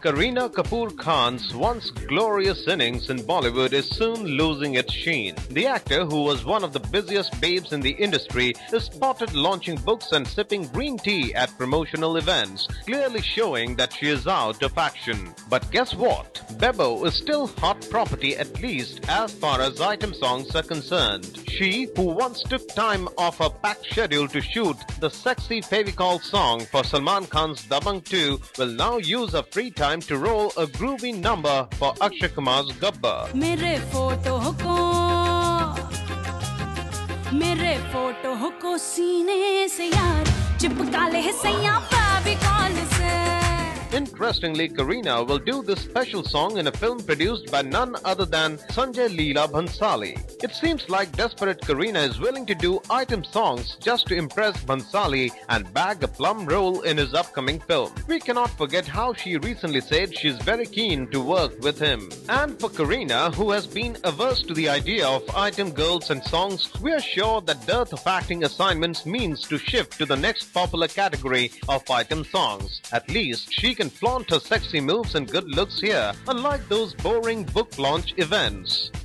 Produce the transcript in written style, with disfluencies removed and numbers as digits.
Kareena Kapoor Khan's once glorious innings in Bollywood is soon losing its sheen. The actor, who was one of the busiest babes in the industry, is spotted launching books and sipping green tea at promotional events, clearly showing that she is out of action. But guess what? Bebo is still hot property, at least as far as item songs are concerned. She, who once took time off her packed schedule to shoot the sexy Fevicol song for Salman Khan's Dabangg 2, will now use her free time to roll a groovy number for Akshay Kumar's Gabbar. मेरे photo को सीने से यार चिपका ले सैया फेविकॉल से. Interestingly, Kareena will do this special song in a film produced by none other than Sanjay Leela Bhansali. It seems like desperate Kareena is willing to do item songs just to impress Bhansali and bag a plum role in his upcoming film. We cannot forget how she recently said she is very keen to work with him. And for Kareena, who has been averse to the idea of item girls and songs, we are sure that dearth of acting assignments means to shift to the next popular category of item songs. At least she can flaunt her sexy moves and good looks here, unlike those boring book launch events.